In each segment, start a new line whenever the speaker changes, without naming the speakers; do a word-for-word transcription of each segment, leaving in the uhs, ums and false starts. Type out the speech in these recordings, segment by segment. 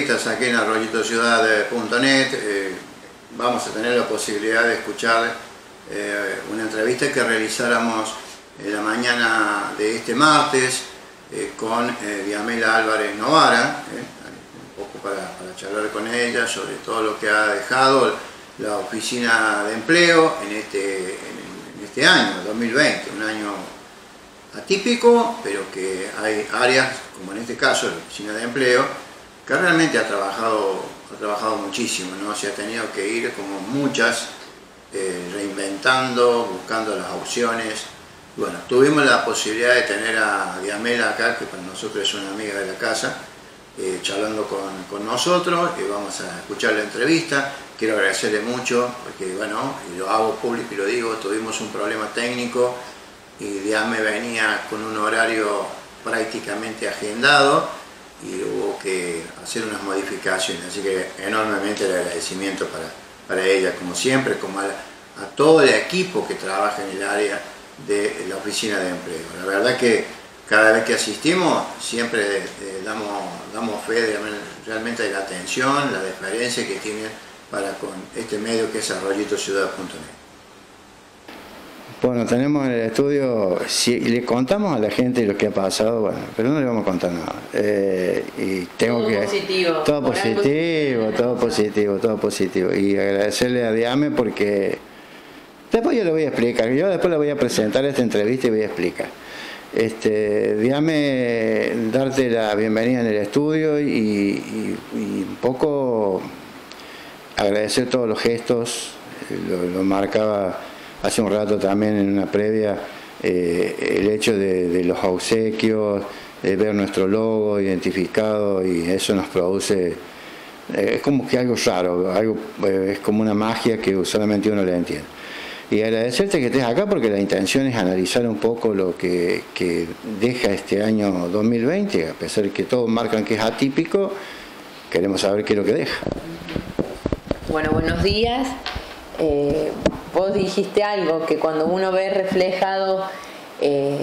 entrevistas aquí en arroyito ciudad punto net. Eh, vamos a tener la posibilidad de escuchar eh, una entrevista que realizáramos en la mañana de este martes eh, con eh, Diamela Álvarez Novara, eh, un poco para, para charlar con ella sobre todo lo que ha dejado la oficina de empleo en este, en, en este año, dos mil veinte, un año atípico, pero que hay áreas, como en este caso la oficina de empleo, que realmente ha trabajado, ha trabajado muchísimo, ¿no? Se ha tenido que ir como muchas, eh, reinventando, buscando las opciones. Bueno, tuvimos la posibilidad de tener a Diamela acá, que para nosotros es una amiga de la casa, eh, charlando con, con nosotros, y vamos a escuchar la entrevista. Quiero agradecerle mucho, porque bueno, y lo hago público y lo digo, tuvimos un problema técnico, y Diame venía con un horario prácticamente agendado y hubo que hacer unas modificaciones, así que enormemente el agradecimiento para, para ella, como siempre, como a, a todo el equipo que trabaja en el área de la oficina de empleo. La verdad que cada vez que asistimos siempre eh, damos, damos fe de realmente de la atención, la deferencia que tienen para con este medio que es arroyito ciudad punto net.
Bueno, tenemos en el estudio, si le contamos a la gente lo que ha pasado, bueno, pero no le vamos a contar nada. Eh, y tengo
todo
que,
positivo.
Todo positivo, todo positivo, todo positivo. Y agradecerle a Diame porque después yo le voy a explicar, yo después le voy a presentar esta entrevista y voy a explicar. Este, Diame, darte la bienvenida en el estudio y, y, y un poco agradecer todos los gestos, lo, lo marcaba hace un rato también en una previa, eh, el hecho de, de los obsequios, de ver nuestro logo identificado, y eso nos produce, eh, es como que algo raro, algo, eh, es como una magia que solamente uno le entiende. Y agradecerte que estés acá porque la intención es analizar un poco lo que, que deja este año dos mil veinte, a pesar de que todos marcan que es atípico, queremos saber qué es lo que deja.
Bueno, buenos días. Eh, vos dijiste algo, que cuando uno ve reflejado eh,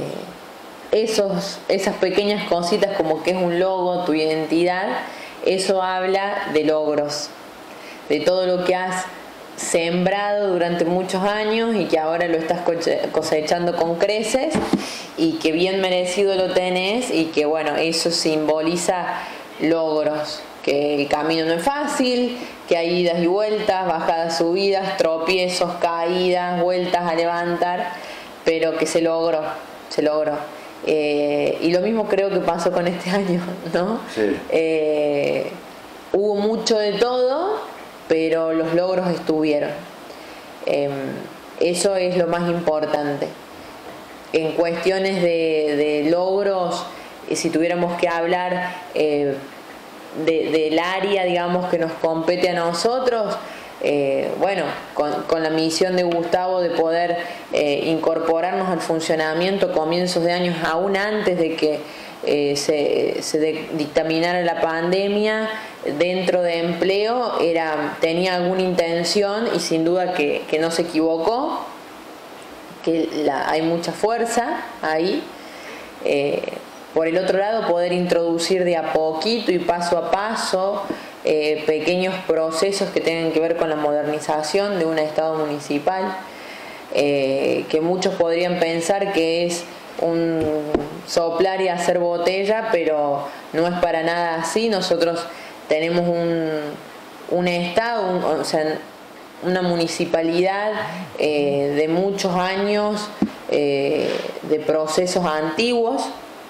esos, esas pequeñas cositas como que es un logo, tu identidad, eso habla de logros, de todo lo que has sembrado durante muchos años y que ahora lo estás cosechando con creces y que bien merecido lo tenés, y que bueno, eso simboliza logros, que el camino no es fácil, que hay idas y vueltas, bajadas, subidas, tropiezos, caídas, vueltas a levantar, pero que se logró, se logró. Eh, y lo mismo creo que pasó con este año, ¿no?
Sí.
Eh, hubo mucho de todo, pero los logros estuvieron. Eh, eso es lo más importante. En cuestiones de, de logros, si tuviéramos que hablar eh, de, del área, digamos, que nos compete a nosotros, eh, bueno, con, con la misión de Gustavo de poder eh, incorporarnos al funcionamiento comienzos de años, aún antes de que eh, se, se de, dictaminara la pandemia, dentro de empleo, era, tenía alguna intención, y sin duda que, que no se equivocó, que la, hay mucha fuerza ahí. Eh, por el otro lado, poder introducir de a poquito y paso a paso eh, pequeños procesos que tengan que ver con la modernización de un Estado municipal, eh, que muchos podrían pensar que es un soplar y hacer botella, pero no es para nada así. Nosotros tenemos un, un Estado, un, o sea, una municipalidad eh, de muchos años, eh, de procesos antiguos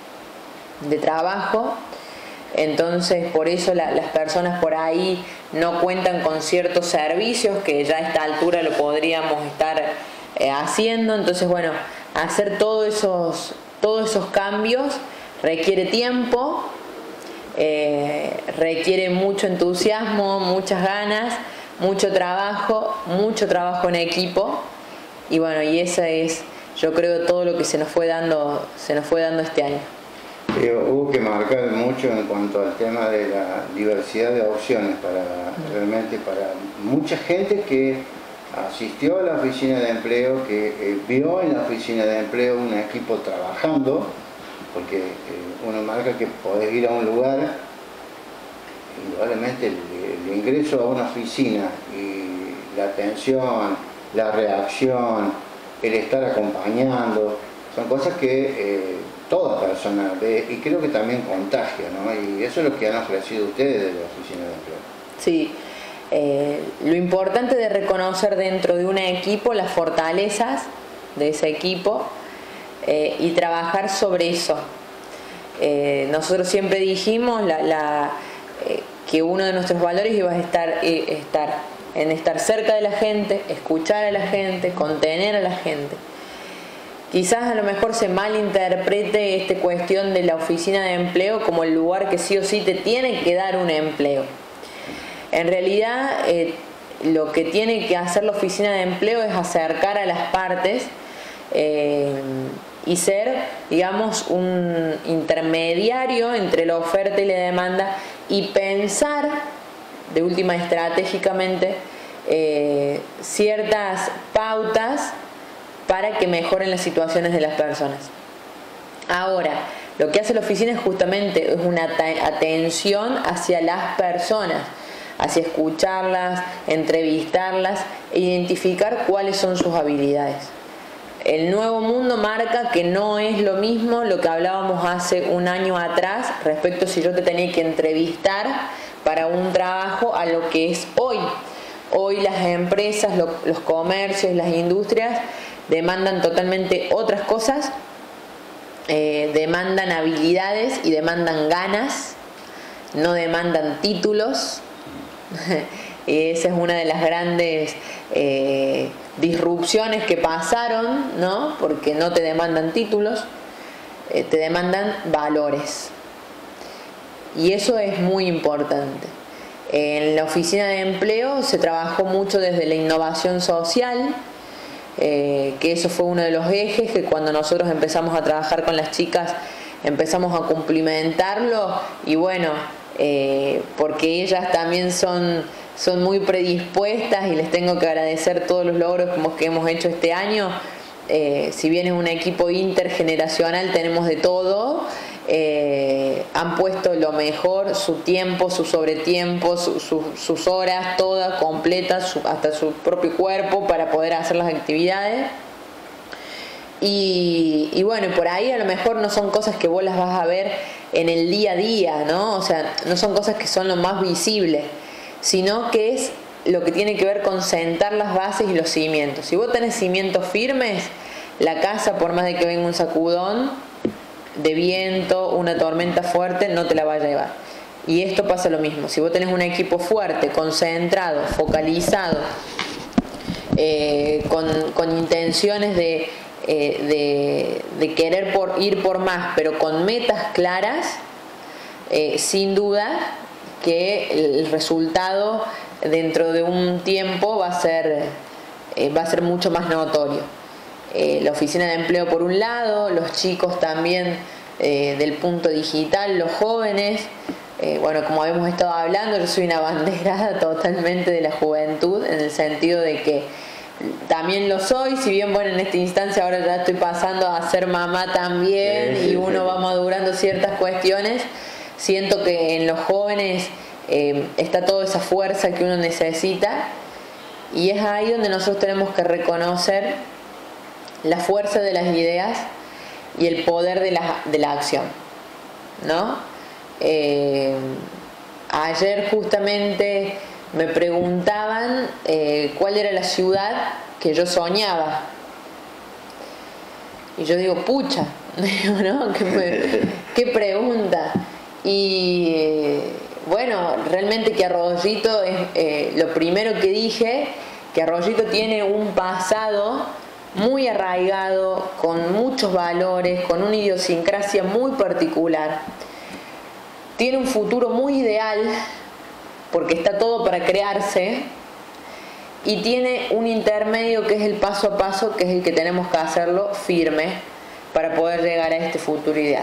de trabajo. Entonces, por eso la, las personas por ahí no cuentan con ciertos servicios que ya a esta altura lo podríamos estar eh, haciendo. Entonces, bueno, hacer todos esos, todos esos cambios requiere tiempo, eh, requiere mucho entusiasmo, muchas ganas, mucho trabajo, mucho trabajo en equipo, y bueno, y eso es, yo creo, todo lo que se nos fue dando, se nos fue dando este año.
Sí, hubo que marcar mucho en cuanto al tema de la diversidad de opciones para mm. realmente para mucha gente que asistió a la oficina de empleo, que eh, vio en la oficina de empleo un equipo trabajando, porque eh, uno marca que podés ir a un lugar indudablemente el, el ingreso a una oficina y la atención, la reacción, el estar acompañando, son cosas que eh, toda persona ve y creo que también contagia, ¿no? Y eso es lo que han ofrecido ustedes de la oficina de empleo.
Sí, eh, lo importante de reconocer dentro de un equipo las fortalezas de ese equipo eh, y trabajar sobre eso. Eh, nosotros siempre dijimos la, la, eh, que uno de nuestros valores iba a estar, eh, estar en estar cerca de la gente, escuchar a la gente, contener a la gente. Quizás a lo mejor se malinterprete esta cuestión de la oficina de empleo como el lugar que sí o sí te tiene que dar un empleo. En realidad eh, lo que tiene que hacer la oficina de empleo es acercar a las partes eh, y ser, digamos, un intermediario entre la oferta y la demanda y pensar, de última estratégicamente, eh, ciertas pautas para que mejoren las situaciones de las personas. Ahora, lo que hace la oficina es justamente es una atención hacia las personas, hacia escucharlas, entrevistarlas e identificar cuáles son sus habilidades. El nuevo mundo marca que no es lo mismo lo que hablábamos hace un año atrás respecto a si yo te tenía que entrevistar para un trabajo a lo que es hoy. Hoy las empresas, lo, los comercios, las industrias demandan totalmente otras cosas, eh, demandan habilidades y demandan ganas, no demandan títulos. Y esa es una de las grandes eh, disrupciones que pasaron, ¿no? Porque no te demandan títulos, eh, te demandan valores. Y eso es muy importante. En la oficina de empleo se trabajó mucho desde la innovación social, eh, que eso fue uno de los ejes que cuando nosotros empezamos a trabajar con las chicas empezamos a cumplimentarlo y bueno, eh, porque ellas también son, son muy predispuestas y les tengo que agradecer todos los logros como que hemos hecho este año. Eh, si bien es un equipo intergeneracional, tenemos de todo. Eh, han puesto lo mejor, su tiempo, su sobretiempo, su, su, sus horas, todas completas, su, hasta su propio cuerpo para poder hacer las actividades. Y, y bueno, por ahí a lo mejor no son cosas que vos las vas a ver en el día a día, ¿no? O sea, no son cosas que son lo más visible, sino que es lo que tiene que ver con sentar las bases y los cimientos. Si vos tenés cimientos firmes, la casa, por más de que venga un sacudón de viento, una tormenta fuerte, no te la va a llevar. Y esto pasa lo mismo. Si vos tenés un equipo fuerte, concentrado, focalizado, eh, con, con intenciones de, eh, de, de querer por, ir por más, pero con metas claras, eh, sin duda que el resultado dentro de un tiempo va a ser, eh, va a ser mucho más notorio. Eh, la oficina de empleo por un lado, los chicos también eh, del punto digital, los jóvenes, eh, bueno, como habíamos estado hablando, yo soy una abanderada totalmente de la juventud, en el sentido de que también lo soy, si bien bueno, en esta instancia ahora ya estoy pasando a ser mamá también, sí, sí, y uno sí. va madurando ciertas cuestiones, siento que en los jóvenes eh, está toda esa fuerza que uno necesita, y es ahí donde nosotros tenemos que reconocer la fuerza de las ideas y el poder de la, de la acción, ¿no? Eh, ayer justamente me preguntaban eh, cuál era la ciudad que yo soñaba y yo digo, pucha, ¿no? ¿Qué, qué pregunta? Y eh, bueno, realmente que Arroyito es eh, lo primero que dije, que Arroyito tiene un pasado muy arraigado, con muchos valores, con una idiosincrasia muy particular. Tiene un futuro muy ideal, porque está todo para crearse, y tiene un intermedio que es el paso a paso, que es el que tenemos que hacerlo firme para poder llegar a este futuro ideal.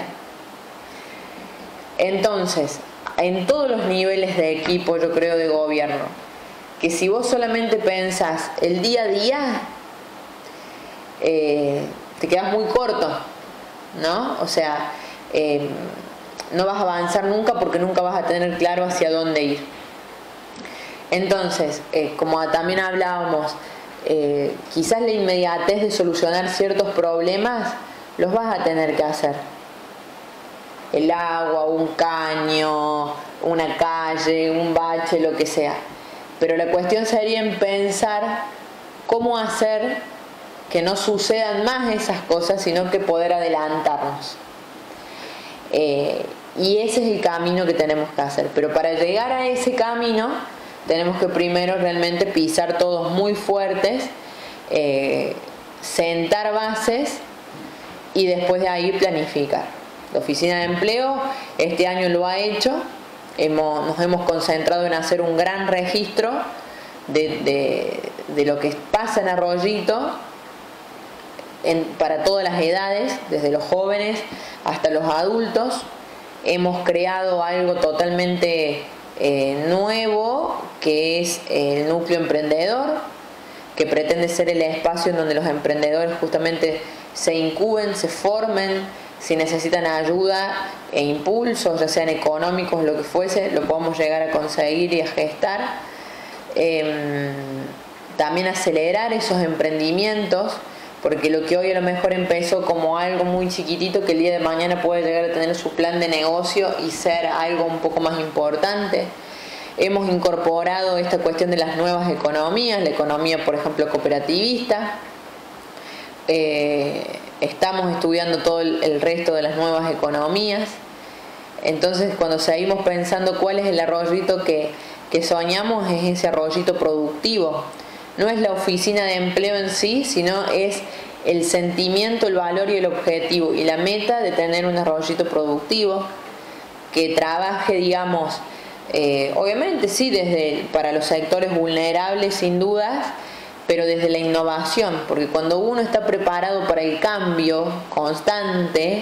Entonces, en todos los niveles de equipo, yo creo, de gobierno, que si vos solamente pensás el día a día, Eh, te quedas muy corto, ¿no? O sea, eh, no vas a avanzar nunca porque nunca vas a tener claro hacia dónde ir. Entonces, eh, como también hablábamos, eh, quizás la inmediatez de solucionar ciertos problemas los vas a tener que hacer. El agua, un caño, una calle, un bache, lo que sea. Pero la cuestión sería en pensar cómo hacer que no sucedan más esas cosas, sino que poder adelantarnos. Eh, y ese es el camino que tenemos que hacer. Pero para llegar a ese camino, tenemos que primero realmente pisar todos muy fuertes, eh, sentar bases y después de ahí planificar. La Oficina de Empleo este año lo ha hecho. Hemos, nos hemos concentrado en hacer un gran registro de, de, de lo que pasa en Arroyito en, para todas las edades, desde los jóvenes hasta los adultos. Hemos creado algo totalmente eh, nuevo, que es el núcleo emprendedor, que pretende ser el espacio en donde los emprendedores justamente se incuben, se formen, si necesitan ayuda e impulsos, ya sean económicos, lo que fuese, lo podamos llegar a conseguir y a gestar. Eh, también acelerar esos emprendimientos, porque lo que hoy a lo mejor empezó como algo muy chiquitito, que el día de mañana puede llegar a tener su plan de negocio y ser algo un poco más importante. Hemos incorporado esta cuestión de las nuevas economías, la economía, por ejemplo, cooperativista. Eh, estamos estudiando todo el, el resto de las nuevas economías. Entonces, cuando seguimos pensando cuál es el Arroyito que, que soñamos, es ese Arroyito productivo. No es la oficina de empleo en sí, sino es el sentimiento, el valor y el objetivo y la meta de tener un Arroyito productivo que trabaje, digamos, eh, obviamente sí, desde para los sectores vulnerables sin dudas, pero desde la innovación, porque cuando uno está preparado para el cambio constante,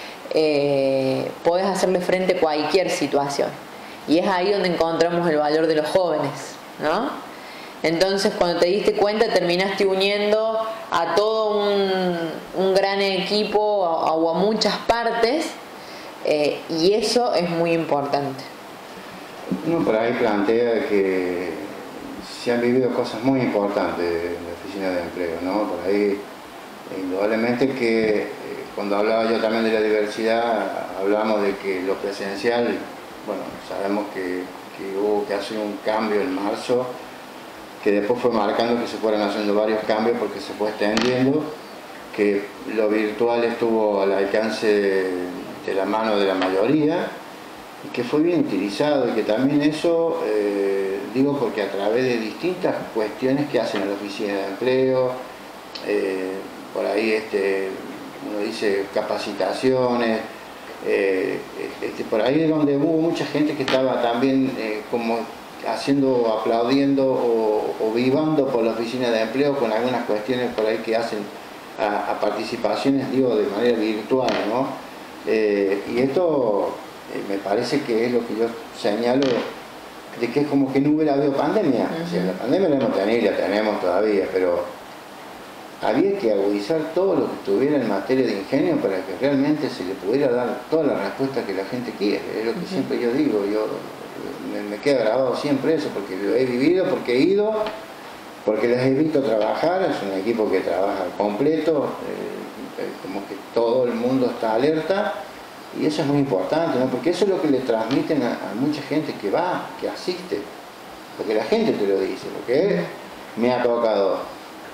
eh, podés hacerle frente a cualquier situación. Y es ahí donde encontramos el valor de los jóvenes, ¿no? Entonces, cuando te diste cuenta, terminaste uniendo a todo un, un gran equipo o a, o a muchas partes, eh, y eso es muy importante.
Uno por ahí plantea que se han vivido cosas muy importantes en la Oficina de Empleo, ¿no? Por ahí, indudablemente que eh, cuando hablaba yo también de la diversidad, hablamos de que lo presencial, bueno, sabemos que, que hubo que hacer un cambio en marzo, que después fue marcando que se fueron haciendo varios cambios porque se fue extendiendo, que lo virtual estuvo al alcance de, de la mano de la mayoría y que fue bien utilizado, y que también eso, eh, digo porque a través de distintas cuestiones que hacen en la Oficina de Empleo, eh, por ahí este, uno dice capacitaciones, eh, este, por ahí es donde hubo mucha gente que estaba también eh, como haciendo, aplaudiendo o, o vivando por la Oficina de Empleo con algunas cuestiones por ahí que hacen a, a participaciones, digo, de manera virtual, ¿no? Eh, y esto eh, me parece que es lo que yo señalo, de que es como que no hubiera habido pandemia. Uh-huh. O sea, la pandemia la hemos tenido y la tenemos todavía, pero había que agudizar todo lo que tuviera en materia de ingenio para que realmente se le pudiera dar toda la respuesta que la gente quiere. Es lo que uh-huh. siempre yo digo, yo me, me queda grabado siempre eso, porque lo he vivido, porque he ido, porque les he visto trabajar. Es un equipo que trabaja completo, eh, eh, como que todo el mundo está alerta, y eso es muy importante, ¿no? Porque eso es lo que le transmiten a, a mucha gente que va, que asiste, porque la gente te lo dice, porque me ha tocado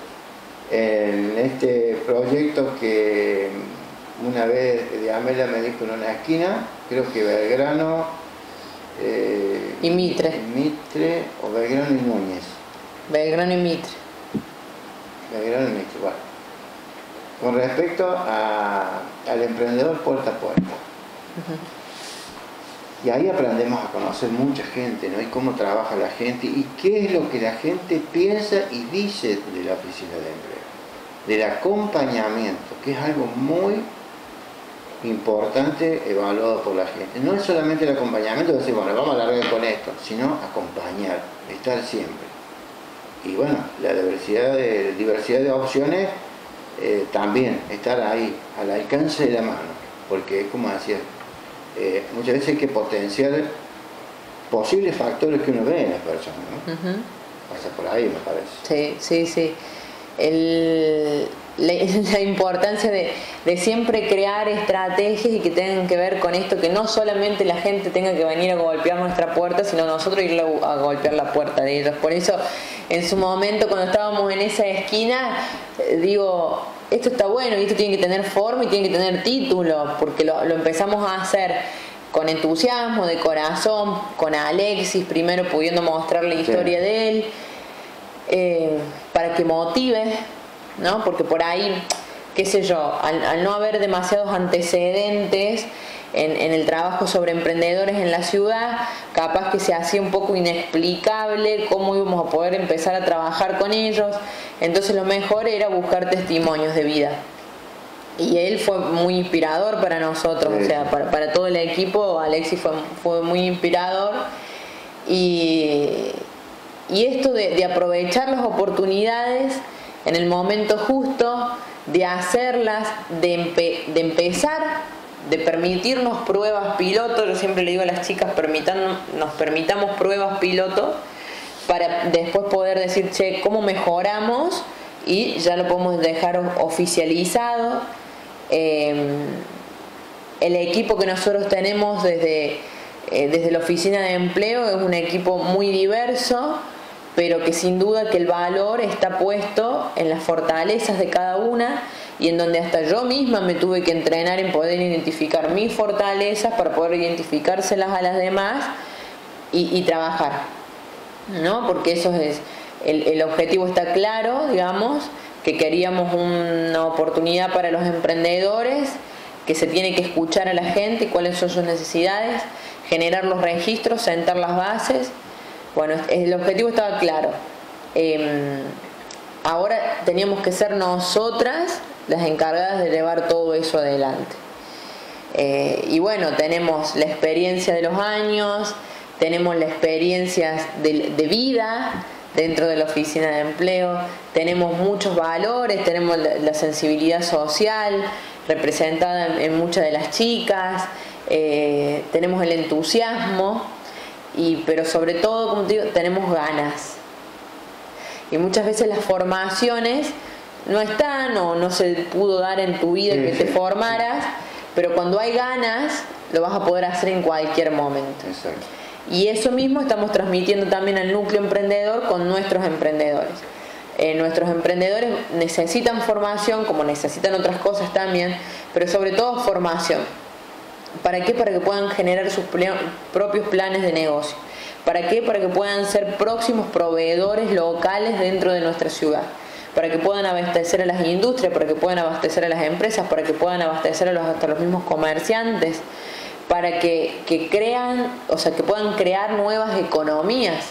en este proyecto que una vez Diamela me dijo en una esquina, creo que Belgrano eh,
y Mitre.
Mitre o Belgrano y Núñez.
Belgrano y Mitre.
Belgrano y Mitre, bueno. Con respecto a, al emprendedor puerta a puerta. Uh-huh. Y ahí aprendemos a conocer mucha gente, ¿no? Y cómo trabaja la gente y qué es lo que la gente piensa y dice de la Oficina de Empleo. Del acompañamiento, que es algo muy importante evaluado por la gente. No es solamente el acompañamiento de decir, bueno, vamos a largar con esto, sino acompañar, estar siempre. Y bueno, la diversidad de, diversidad de opciones, eh, también estar ahí, al alcance de la mano, porque como decía, eh, muchas veces hay que potenciar posibles factores que uno ve en las personas, ¿no? Uh-huh. Pasa por ahí, me parece.
Sí, sí, sí. El, la, la importancia de, de siempre crear estrategias y que tengan que ver con esto, que no solamente la gente tenga que venir a golpear nuestra puerta, sino nosotros ir a, a golpear la puerta de ellos. Por eso, en su momento, cuando estábamos en esa esquina, digo, esto está bueno y esto tiene que tener forma y tiene que tener título, porque lo, lo empezamos a hacer con entusiasmo, de corazón, con Alexis primero pudiendo mostrar la historia sí. de él, eh, para que motive, ¿no? Porque por ahí, qué sé yo, al, al no haber demasiados antecedentes en, en el trabajo sobre emprendedores en la ciudad, capaz que se hacía un poco inexplicable cómo íbamos a poder empezar a trabajar con ellos. Entonces lo mejor era buscar testimonios de vida. Y él fue muy inspirador para nosotros, sí. o sea, para, para todo el equipo. Alexis fue, fue muy inspirador. Y, y esto de, de aprovechar las oportunidades en el momento justo, de hacerlas, de, empe, de empezar, de permitirnos pruebas piloto. Yo siempre le digo a las chicas, permitan, nos permitamos pruebas piloto para después poder decir, che, ¿cómo mejoramos? Y ya lo podemos dejar oficializado. Eh, el equipo que nosotros tenemos desde, eh, desde la oficina de empleo es un equipo muy diverso, pero que sin duda que el valor está puesto en las fortalezas de cada una, y en donde hasta yo misma me tuve que entrenar en poder identificar mis fortalezas para poder identificárselas a las demás y, y trabajar, ¿no? Porque eso es el, el objetivo está claro, digamos, que queríamos una oportunidad para los emprendedores, que se tiene que escuchar a la gente, cuáles son sus necesidades, generar los registros, sentar las bases. Bueno, el objetivo estaba claro. Eh, ahora teníamos que ser nosotras las encargadas de llevar todo eso adelante. Eh, y bueno, tenemos la experiencia de los años, tenemos la experiencia de, de vida dentro de la oficina de empleo, tenemos muchos valores, tenemos la, la sensibilidad social representada en, en muchas de las chicas, eh, tenemos el entusiasmo, y, pero sobre todo, como te digo, tenemos ganas. Y muchas veces las formaciones no están o no se pudo dar en tu vida sí, que te sí, formaras, sí. pero cuando hay ganas lo vas a poder hacer en cualquier momento.
Exacto.
Y eso mismo estamos transmitiendo también al núcleo emprendedor con nuestros emprendedores. Eh, nuestros emprendedores necesitan formación, como necesitan otras cosas también, pero sobre todo formación. ¿Para qué? Para que puedan generar sus propios planes de negocio. ¿Para qué? Para que puedan ser próximos proveedores locales dentro de nuestra ciudad. Para que puedan abastecer a las industrias, para que puedan abastecer a las empresas, para que puedan abastecer a los, hasta los mismos comerciantes, para que, que crean, o sea, que puedan crear nuevas economías.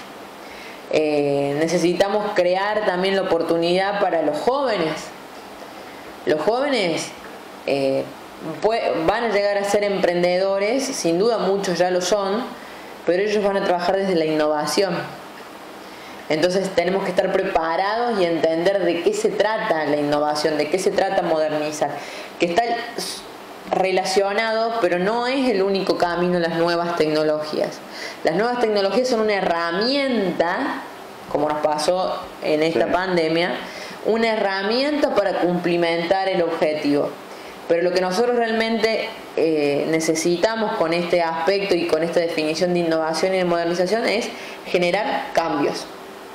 Eh, necesitamos crear también la oportunidad para los jóvenes. Los jóvenes eh, van a llegar a ser emprendedores, sin duda muchos ya lo son, pero ellos van a trabajar desde la innovación. Entonces tenemos que estar preparados y entender de qué se trata la innovación, de qué se trata modernizar, que está relacionado, pero no es el único camino las nuevas tecnologías. Las nuevas tecnologías son una herramienta, como nos pasó en esta sí. pandemia, una herramienta para cumplimentar el objetivo. Pero lo que nosotros realmente eh, necesitamos con este aspecto y con esta definición de innovación y de modernización es generar cambios.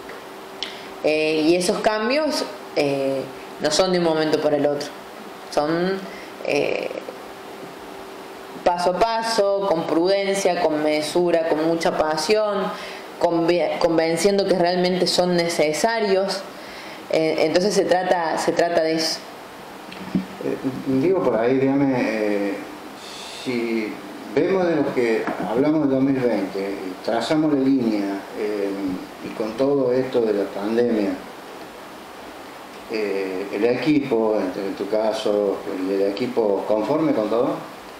Eh, y esos cambios eh, no son de un momento para el otro. Son eh, paso a paso, con prudencia, con mesura, con mucha pasión, conven- convenciendo que realmente son necesarios. Eh, entonces se trata, se trata de eso.
Eh, digo por ahí, dígame, eh, si vemos de lo que hablamos del dos mil veinte y trazamos la línea eh, y con todo esto de la pandemia, eh, el equipo, en tu caso, el equipo, ¿conforme con todo?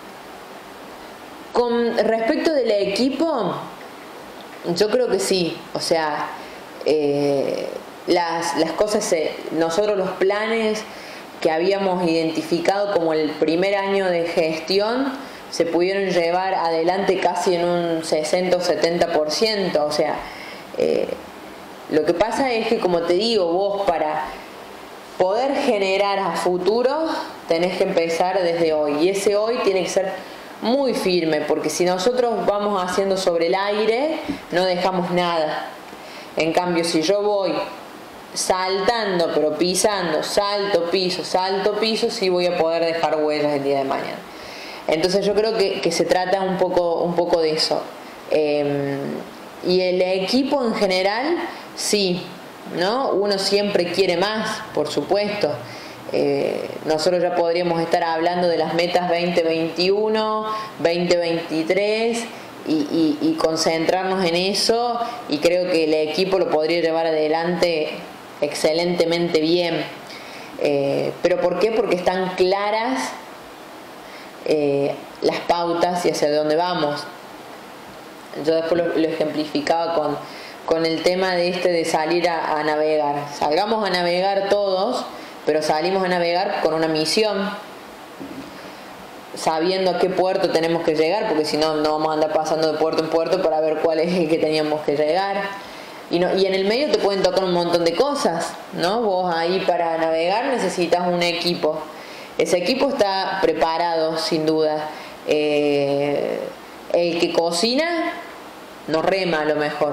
Con respecto del equipo, yo creo que sí. O sea, eh, las, las cosas, se, nosotros los planes que habíamos identificado como el primer año de gestión se pudieron llevar adelante casi en un sesenta o setenta por ciento. O sea, eh, lo que pasa es que, como te digo, vos para poder generar a futuro tenés que empezar desde hoy, y ese hoy tiene que ser muy firme, porque si nosotros vamos haciendo sobre el aire no dejamos nada. En cambio, si yo voy saltando pero pisando, salto, piso, salto, piso, sí voy a poder dejar huellas el día de mañana. Entonces yo creo que, que se trata un poco, un poco de eso. Eh, y el equipo en general, sí, ¿no? Uno siempre quiere más, por supuesto. Eh, nosotros ya podríamos estar hablando de las metas veinte veintiuno, veinte veintitrés y, y, y concentrarnos en eso, y creo que el equipo lo podría llevar adelante excelentemente bien. Eh, ¿pero por qué? Porque están claras eh, las pautas y hacia dónde vamos. Yo después lo, lo ejemplificaba con, con el tema de este de salir a, a navegar. Salgamos a navegar todos, pero salimos a navegar con una misión, sabiendo a qué puerto tenemos que llegar, porque si no, no vamos a andar pasando de puerto en puerto para ver cuál es el que teníamos que llegar. Y, no, y en el medio te pueden tocar un montón de cosas, ¿no? Vos ahí para navegar necesitas un equipo. Ese equipo está preparado, sin duda. Eh, el que cocina no rema a lo mejor.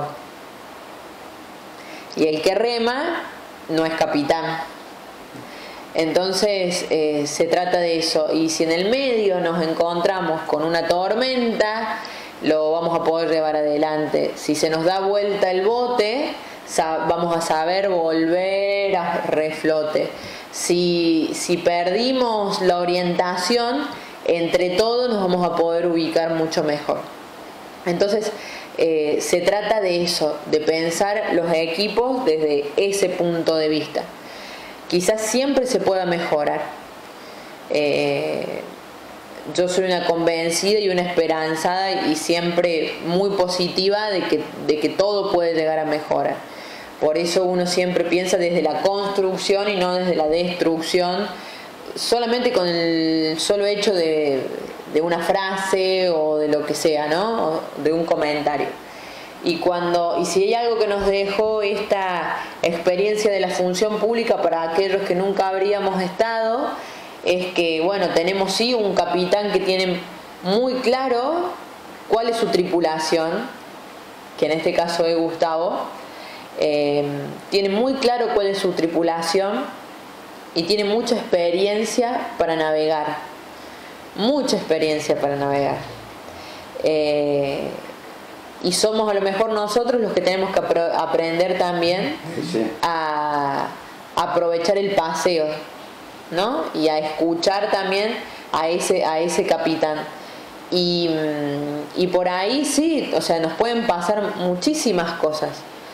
Y el que rema no es capitán. Entonces eh, se trata de eso. Y si en el medio nos encontramos con una tormenta, lo vamos a poder llevar adelante. Si se nos da vuelta el bote, vamos a saber volver a reflote. Si, si perdimos la orientación, entre todos nos vamos a poder ubicar mucho mejor. Entonces eh, se trata de eso, de pensar los equipos desde ese punto de vista. Quizás siempre se pueda mejorar. Eh, yo soy una convencida y una esperanzada y siempre muy positiva de que, de que todo puede llegar a mejorar. Por eso uno siempre piensa desde la construcción y no desde la destrucción, solamente con el solo hecho de, de una frase o de lo que sea, ¿no? O de un comentario. Y cuando y si hay algo que nos dejó esta experiencia de la función pública para aquellos que nunca habríamos estado, es que, bueno, tenemos sí un capitán que tiene muy claro cuál es su tripulación, que en este caso es Gustavo. Eh, tiene muy claro cuál es su tripulación y tiene mucha experiencia para navegar, mucha experiencia para navegar. Eh, y somos a lo mejor nosotros los que tenemos que apro- aprender también sí. a, a aprovechar el paseo, ¿no? Y a escuchar también a ese, a ese capitán. Y, y por ahí sí, o sea, nos pueden pasar muchísimas cosas.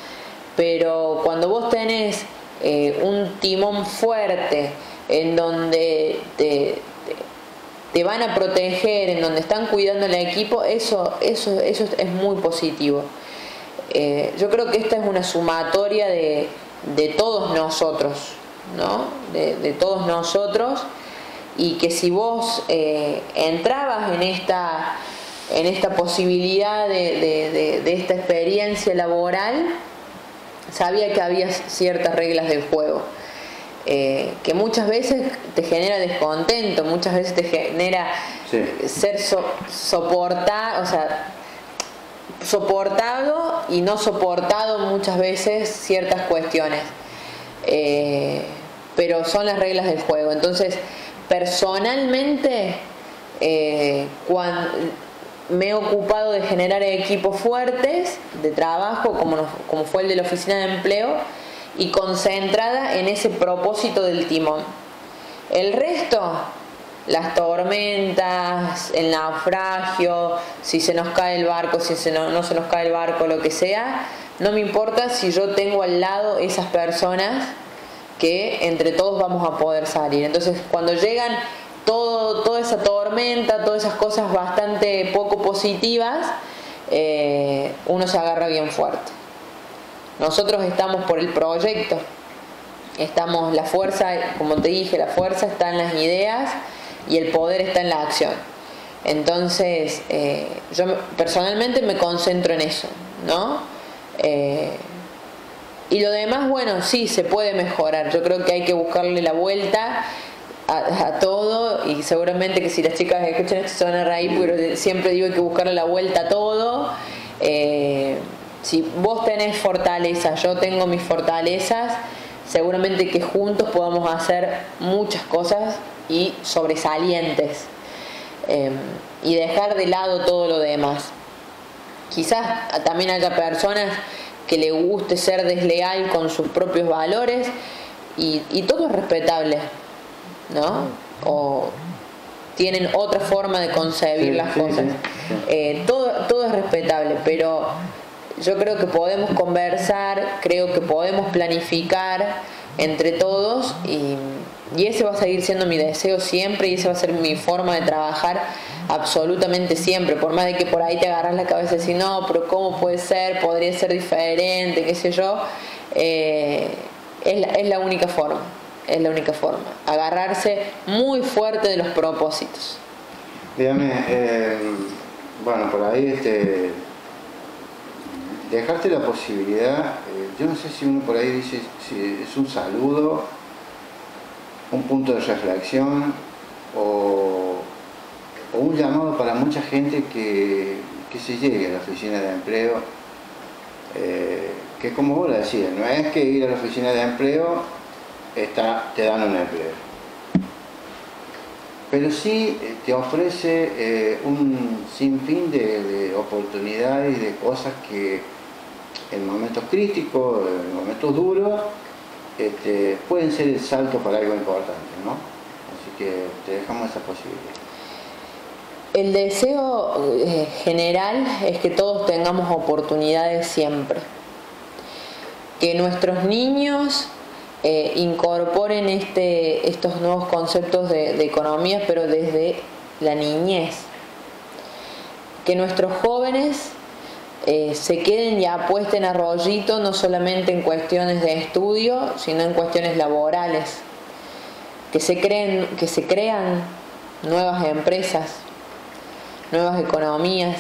Pero cuando vos tenés eh, un timón fuerte, en donde te, te, te van a proteger, en donde están cuidando el equipo, eso, eso, eso es muy positivo. Eh, yo creo que esta es una sumatoria de, de todos nosotros, ¿no? De, de todos nosotros, y que si vos eh, entrabas en esta, en esta posibilidad de, de, de, de esta experiencia laboral, sabía que había ciertas reglas del juego, eh, que muchas veces te genera descontento, muchas veces te genera sí. ser so, soportar, o sea, soportado y no soportado muchas veces ciertas cuestiones, eh, pero son las reglas del juego. Entonces, personalmente, eh, cuando me he ocupado de generar equipos fuertes de trabajo, como, nos, como fue el de la oficina de empleo, y concentrada en ese propósito del timón. El resto, las tormentas, el naufragio, si se nos cae el barco, si se no, no se nos cae el barco, lo que sea, no me importa si yo tengo al lado esas personas que entre todos vamos a poder salir. Entonces, cuando llegan todo, toda esa tormenta, todas esas cosas bastante poco positivas, eh, uno se agarra bien fuerte. Nosotros estamos por el proyecto, estamos, la fuerza, como te dije, la fuerza está en las ideas y el poder está en la acción. Entonces, eh, yo personalmente me concentro en eso, ¿no? Eh, y lo demás, bueno, sí, se puede mejorar. Yo creo que hay que buscarle la vuelta a, a todo, y seguramente que si las chicas escuchan esto se van a reír, pero siempre digo que hay que buscarle la vuelta a todo. Eh, si vos tenés fortalezas, yo tengo mis fortalezas, seguramente que juntos podamos hacer muchas cosas y sobresalientes, eh, y dejar de lado todo lo demás. Quizás también haya personas que le guste ser desleal con sus propios valores, y, y todo es respetable, ¿no? O tienen otra forma de concebir sí, las sí, cosas. Sí, sí. Eh, todo, todo es respetable, pero yo creo que podemos conversar, creo que podemos planificar entre todos, y, y ese va a seguir siendo mi deseo siempre, y esa va a ser mi forma de trabajar absolutamente siempre, por más de que por ahí te agarras la cabeza y decís, no, pero ¿cómo puede ser? Podría ser diferente, qué sé yo. Eh, es, la, es la única forma, es la única forma, agarrarse muy fuerte de los propósitos.
Dígame, eh, bueno, por ahí este, dejarte la posibilidad, eh, yo no sé si uno por ahí dice si es un saludo, un punto de reflexión, o, o un llamado para mucha gente que, que se llegue a la oficina de empleo, eh, que como vos lo decías, no es que ir a la oficina de empleo está, te dan un empleo, pero sí te ofrece eh, un sinfín de, de oportunidades y de cosas que en momentos críticos, en momentos duros, este, pueden ser el salto para algo importante, ¿no? Así que te dejamos esa posibilidad.
El deseo eh, general es que todos tengamos oportunidades siempre. Que nuestros niños eh, incorporen este, estos nuevos conceptos de, de economía, pero desde la niñez. Que nuestros jóvenes eh, se queden y apuesten a rollito, no solamente en cuestiones de estudio, sino en cuestiones laborales. Que se creen, que se crean nuevas empresas, nuevas economías,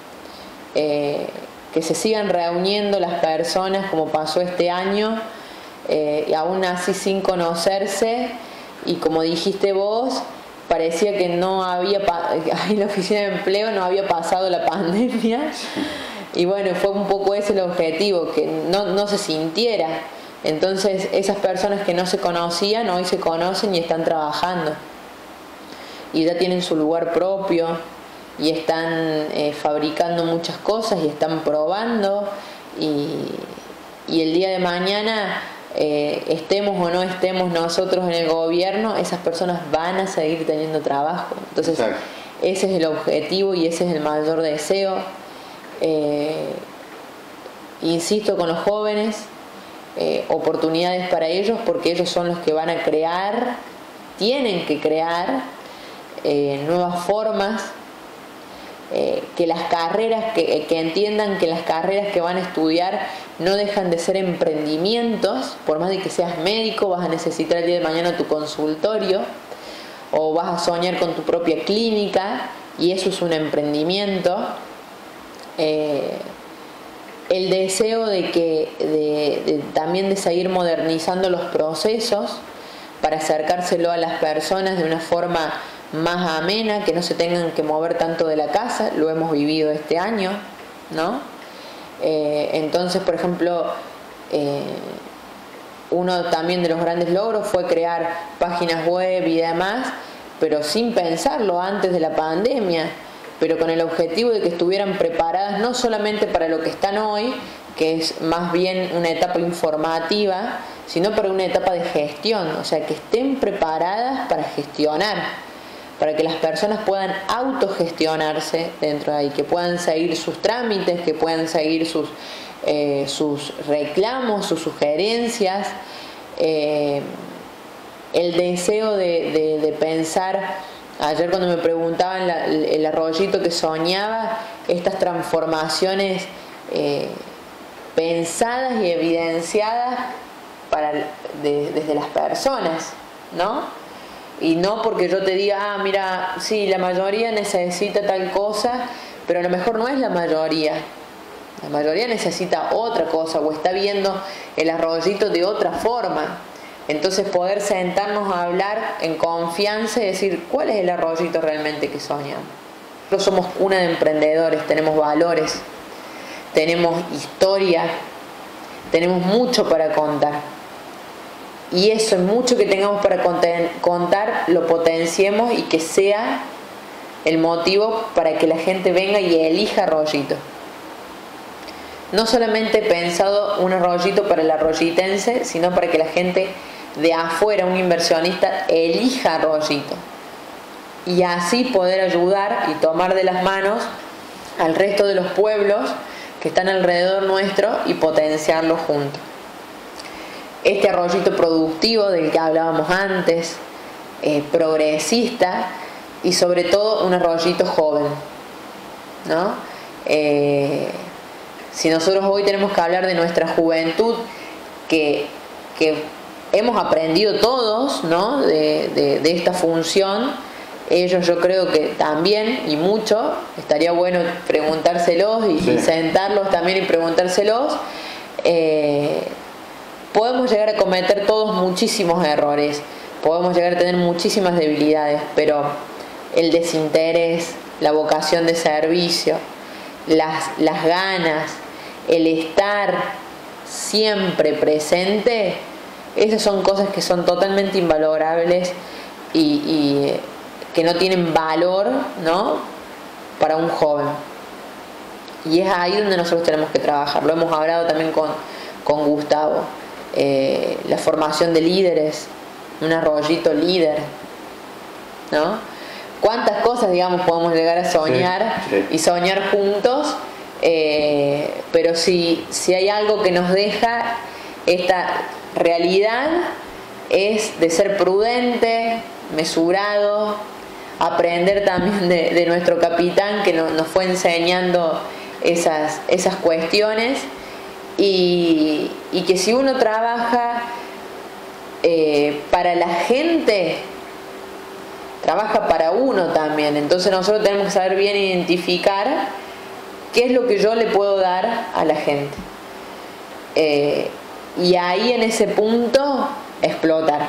eh, que se sigan reuniendo las personas como pasó este año, eh, y aún así sin conocerse, y como dijiste vos, parecía que no había, en la oficina de empleo no había pasado la pandemia, y bueno, fue un poco ese el objetivo, que no, no se sintiera. Entonces esas personas que no se conocían hoy se conocen y están trabajando, y ya tienen su lugar propio, y están eh, fabricando muchas cosas y están probando, y, y el día de mañana eh, estemos o no estemos nosotros en el gobierno, esas personas van a seguir teniendo trabajo. Entonces exacto, ese es el objetivo y ese es el mayor deseo. Eh, insisto con los jóvenes, eh, oportunidades para ellos, porque ellos son los que van a crear, tienen que crear eh, nuevas formas. Eh, que las carreras, que, que entiendan que las carreras que van a estudiar no dejan de ser emprendimientos. Por más de que seas médico, vas a necesitar el día de mañana tu consultorio, o vas a soñar con tu propia clínica, y eso es un emprendimiento. Eh, el deseo de que de, de, también de seguir modernizando los procesos para acercárselo a las personas de una forma más amena, que no se tengan que mover tanto de la casa. Lo hemos vivido este año, ¿no? Eh, entonces, por ejemplo, eh, uno también de los grandes logros fue crear páginas web y demás, pero sin pensarlo antes de la pandemia, pero con el objetivo de que estuvieran preparadas no solamente para lo que están hoy, que es más bien una etapa informativa, sino para una etapa de gestión, o sea, que estén preparadas para gestionar, para que las personas puedan autogestionarse dentro de ahí, que puedan seguir sus trámites, que puedan seguir sus, eh, sus reclamos, sus sugerencias, eh, el deseo de, de, de pensar. Ayer cuando me preguntaban la, el arroyito que soñaba, estas transformaciones eh, pensadas y evidenciadas para, de, desde las personas, ¿no? Y no porque yo te diga, ah, mira, sí, la mayoría necesita tal cosa, pero a lo mejor no es la mayoría. La mayoría necesita otra cosa o está viendo el arroyito de otra forma. Entonces poder sentarnos a hablar en confianza y decir, ¿cuál es el arroyito realmente que soñamos? Nosotros somos una de emprendedores, tenemos valores, tenemos historia, tenemos mucho para contar. Y eso, mucho que tengamos para contar, lo potenciemos y que sea el motivo para que la gente venga y elija Arroyito. No solamente he pensado un arroyito para el arroyitense, sino para que la gente de afuera, un inversionista, elija Arroyito. Y así poder ayudar y tomar de las manos al resto de los pueblos que están alrededor nuestro y potenciarlos juntos. Este arroyito productivo del que hablábamos antes, eh, progresista y sobre todo un arroyito joven, ¿no? Eh, si nosotros hoy tenemos que hablar de nuestra juventud, que, que hemos aprendido todos, ¿no? de, de, de esta función, ellos yo creo que también y mucho, estaría bueno preguntárselos y, sí. y sentarlos también y preguntárselos. Eh, podemos llegar a cometer todos muchísimos errores, podemos llegar a tener muchísimas debilidades, pero el desinterés, la vocación de servicio, las, las ganas, el estar siempre presente, esas son cosas que son totalmente invalorables y, y que no tienen valor, ¿no?, para un joven. Y es ahí donde nosotros tenemos que trabajar. Lo hemos hablado también con, con Gustavo. Eh, la formación de líderes, un arroyito líder, ¿no? Cuántas cosas, digamos, podemos llegar a soñar, sí, sí. y soñar juntos, eh, pero si, si hay algo que nos deja esta realidad es de ser prudente, mesurado, aprender también de, de nuestro capitán que no, nos fue enseñando esas, esas cuestiones. Y, y que si uno trabaja eh, para la gente, trabaja para uno también. Entonces nosotros tenemos que saber bien identificar qué es lo que yo le puedo dar a la gente. Eh, y ahí en ese punto explotar.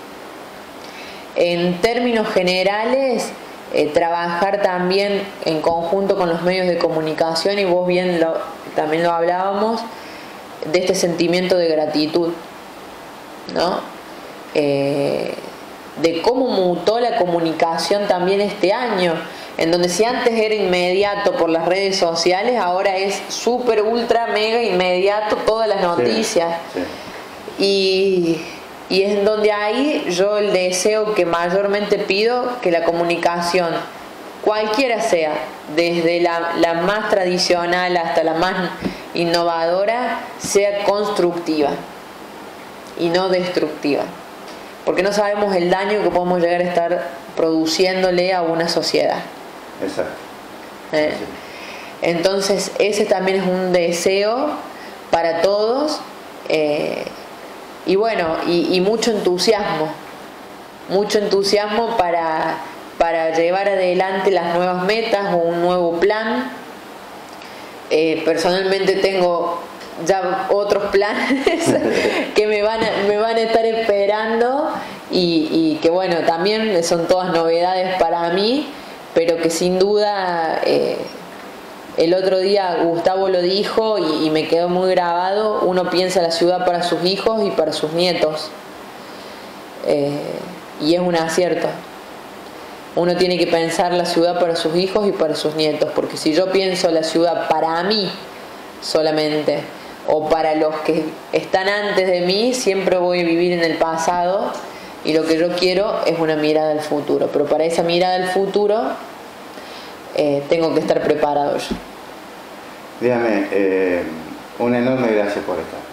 En términos generales, eh, trabajar también en conjunto con los medios de comunicación, y vos bien lo, también lo hablábamos, de este sentimiento de gratitud, ¿no? Eh, de cómo mutó la comunicación también este año, en donde si antes era inmediato por las redes sociales, ahora es súper, ultra, mega inmediato todas las noticias. Sí, sí. Y, y es en donde ahí yo el deseo que mayormente pido, que la comunicación, cualquiera sea, desde la, la más tradicional hasta la más innovadora, sea constructiva y no destructiva, porque no sabemos el daño que podemos llegar a estar produciéndole a una sociedad.
Exacto.
¿Eh? Sí. Entonces ese también es un deseo para todos, eh, y bueno, y, y mucho entusiasmo, mucho entusiasmo para, para llevar adelante las nuevas metas o un nuevo plan. Eh, personalmente tengo ya otros planes que me van, a, me van a estar esperando y, y que bueno, también son todas novedades para mí, pero que sin duda eh, el otro día Gustavo lo dijo y, y me quedó muy grabado: uno piensa la ciudad para sus hijos y para sus nietos, eh, y es un acierto. Uno tiene que pensar la ciudad para sus hijos y para sus nietos, porque si yo pienso la ciudad para mí solamente, o para los que están antes de mí, siempre voy a vivir en el pasado, y lo que yo quiero es una mirada al futuro. Pero para esa mirada al futuro eh, tengo que estar preparado yo.
Dígame, eh, una enorme gracias por estar.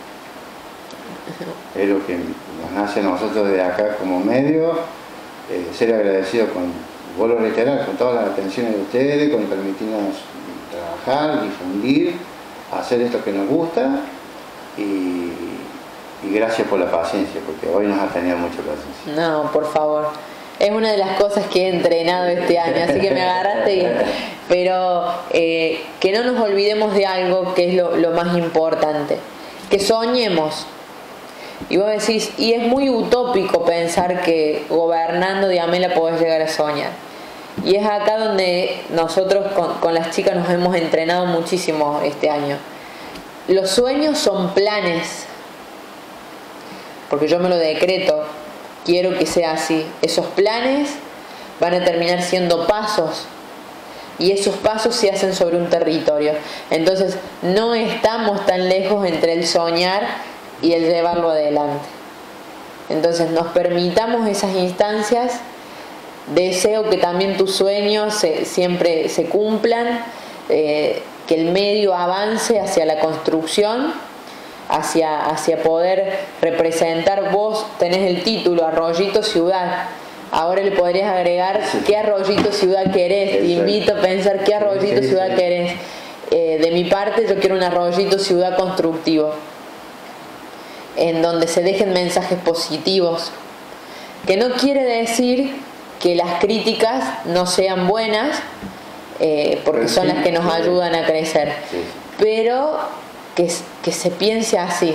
Es lo que nos nace a nosotros de acá como medio, eh, ser agradecido con, vuelvo a reiterar, con todas las atenciones de ustedes, con permitirnos trabajar, difundir, hacer esto que nos gusta, y, y gracias por la paciencia, porque hoy nos ha tenido mucha paciencia.
No, por favor. Es una de las cosas que he entrenado este año, así que me agarraste bien. Pero eh, que no nos olvidemos de algo que es lo, lo más importante, que soñemos. Y vos decís, y es muy utópico pensar que gobernando Diamela podés llegar a soñar. Y es acá donde nosotros con, con las chicas nos hemos entrenado muchísimo este año. Los sueños son planes, porque yo me lo decreto, quiero que sea así. Esos planes van a terminar siendo pasos, y esos pasos se hacen sobre un territorio. Entonces no estamos tan lejos entre el soñar y el llevarlo adelante. Entonces nos permitamos esas instancias. Deseo que también tus sueños se, siempre se cumplan, eh, que el medio avance hacia la construcción, hacia, hacia poder representar. Vos tenés el título Arroyito Ciudad, ahora le podrías agregar qué Arroyito Ciudad querés. Te invito a pensar qué Arroyito Ciudad querés. Eh, de mi parte yo quiero un Arroyito Ciudad constructivo, en donde se dejen mensajes positivos, que no quiere decir que las críticas no sean buenas, eh, porque pero son sí, las que nos sí, ayudan a crecer, sí. Pero que, que se piense así.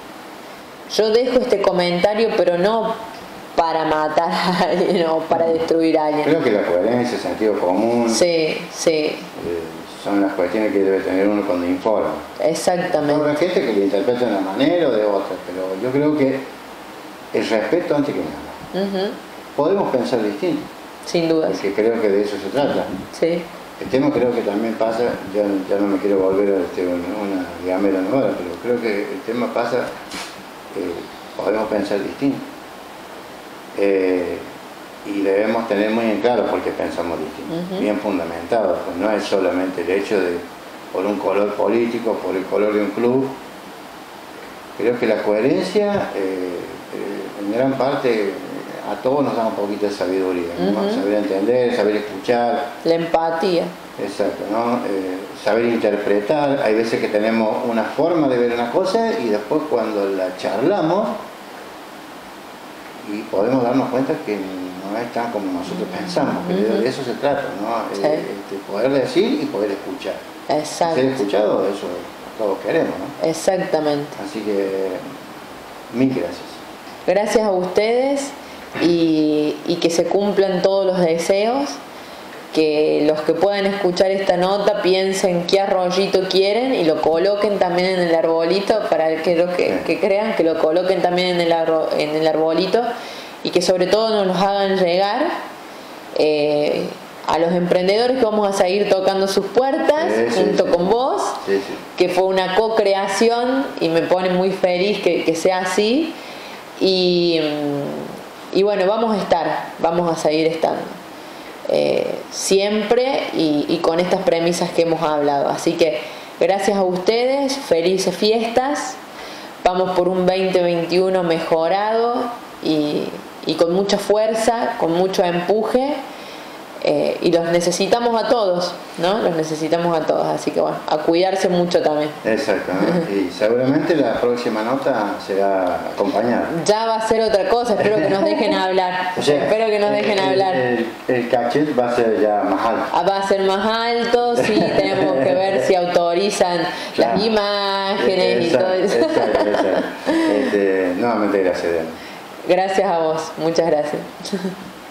Yo dejo este comentario, pero no para matar a alguien o para destruir a alguien.
Creo que la coherencia, el sentido común,
sí, sí.
Eh, son las cuestiones que debe tener uno cuando informa.
Exactamente.
Habrá gente que lo interpreta de una manera o de otra, pero yo creo que el respeto antes que nada. Uh-huh. Podemos pensar distinto.
Sin duda.
Porque creo que de eso se trata.
Sí.
El tema creo que también pasa, ya, ya no me quiero volver a este, una Diamela nueva, pero creo que el tema pasa, eh, podemos pensar distinto. Eh, y debemos tener muy en claro por qué pensamos distinto, uh-huh. Bien fundamentado, pues no es solamente el hecho de por un color político, por el color de un club. Creo que la coherencia, eh, eh, en gran parte, a todos nos da un poquito de sabiduría, ¿no? Uh-huh. Saber entender, saber escuchar.
La empatía.
Exacto, ¿no? Eh, saber interpretar. Hay veces que tenemos una forma de ver una cosa y después cuando la charlamos y podemos darnos cuenta que no es tan como nosotros pensamos, que uh-huh. De eso se trata, ¿no? Sí. Eh, de poder decir y poder escuchar.
Exacto.
Ser escuchado, eso todos queremos, ¿no?
Exactamente.
Así que mil gracias.
Gracias a ustedes. Y, y que se cumplan todos los deseos, que los que puedan escuchar esta nota piensen qué arroyito quieren y lo coloquen también en el arbolito, para aquellos que, que crean, que lo coloquen también en el, arro, en el arbolito, y que sobre todo nos los hagan llegar eh, a los emprendedores, que vamos a seguir tocando sus puertas sí, junto sí, con sí. vos, sí, sí. Que fue una co-creación y me pone muy feliz que, que sea así. Y Y bueno, vamos a estar, vamos a seguir estando. Eh, siempre y, y con estas premisas que hemos hablado. Así que gracias a ustedes, felices fiestas. Vamos por un veinte veintiuno mejorado y, y con mucha fuerza, con mucho empuje. Eh, y los necesitamos a todos, ¿no? Los necesitamos a todos, así que bueno, a cuidarse mucho también.
Exacto, ¿no? Y seguramente la próxima nota será acompañada.
Ya va a ser otra cosa, espero que nos dejen hablar. O sea, espero que nos dejen
el,
hablar.
El, el cachet va a ser ya más alto.
Ah, va a ser más alto, sí, tenemos que ver si autorizan claro. Las imágenes exacto, y todo eso.
Exacto, exacto. Este, nuevamente gracias, Diana.
Gracias a vos, muchas gracias.